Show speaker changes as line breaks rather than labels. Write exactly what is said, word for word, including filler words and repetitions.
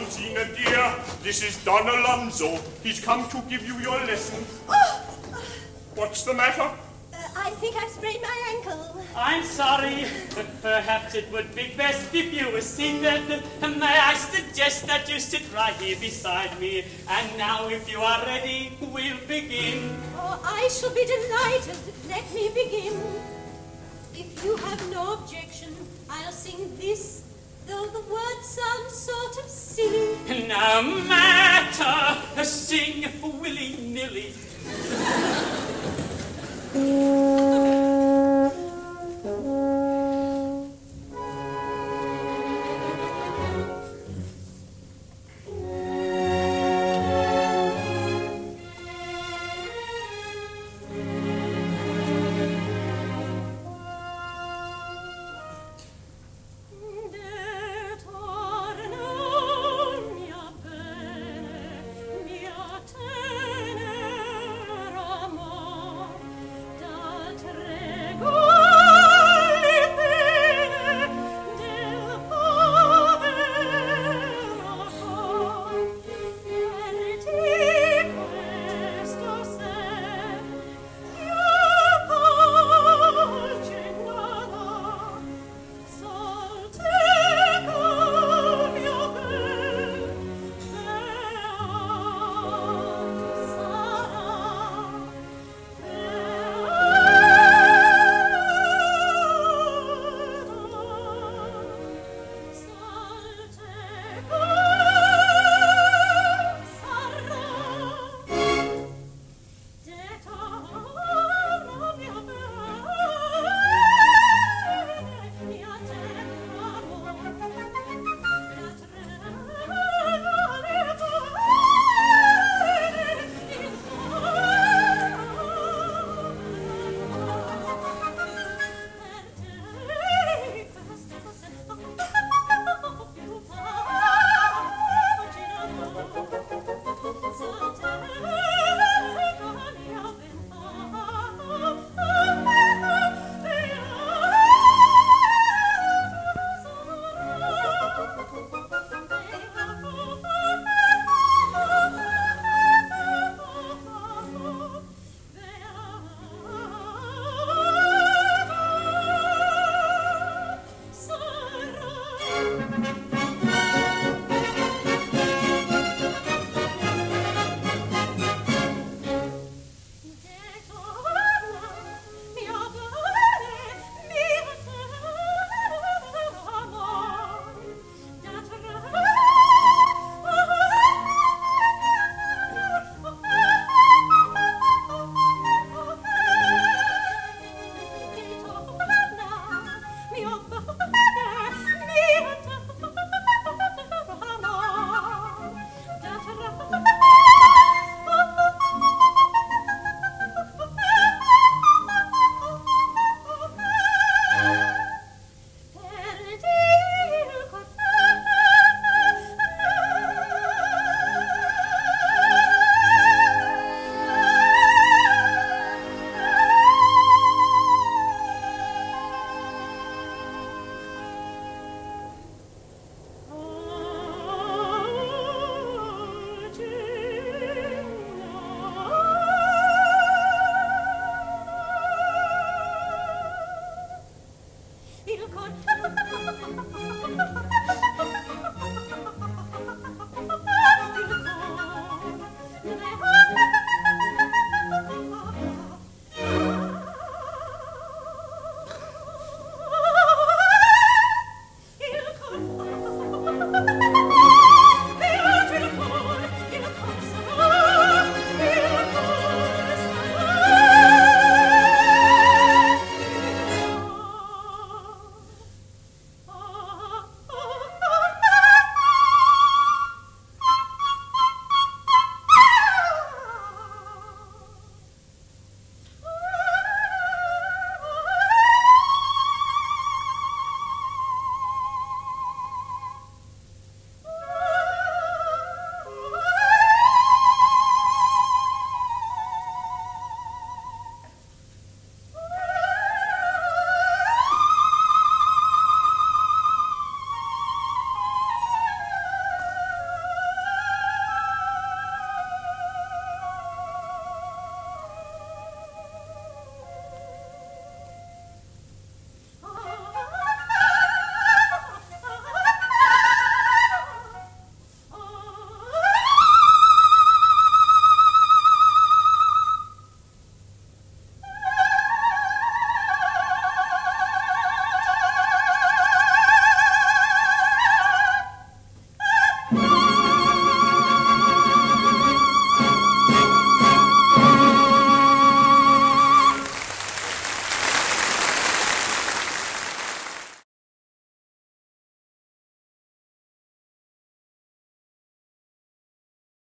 Rosina, dear, this is Don Alonso. He's come to give you your lesson.
Oh.
What's the matter?
Uh, I think I've sprained my ankle.
I'm sorry. Perhaps it would be best if you were seated. May I suggest that you sit right here beside me? And now, if you are ready, we'll begin.
Oh, I shall be delighted. Let me begin. If you have no objection, I'll sing this, though the words sound sort of silly.
No matter, sing willy-nilly.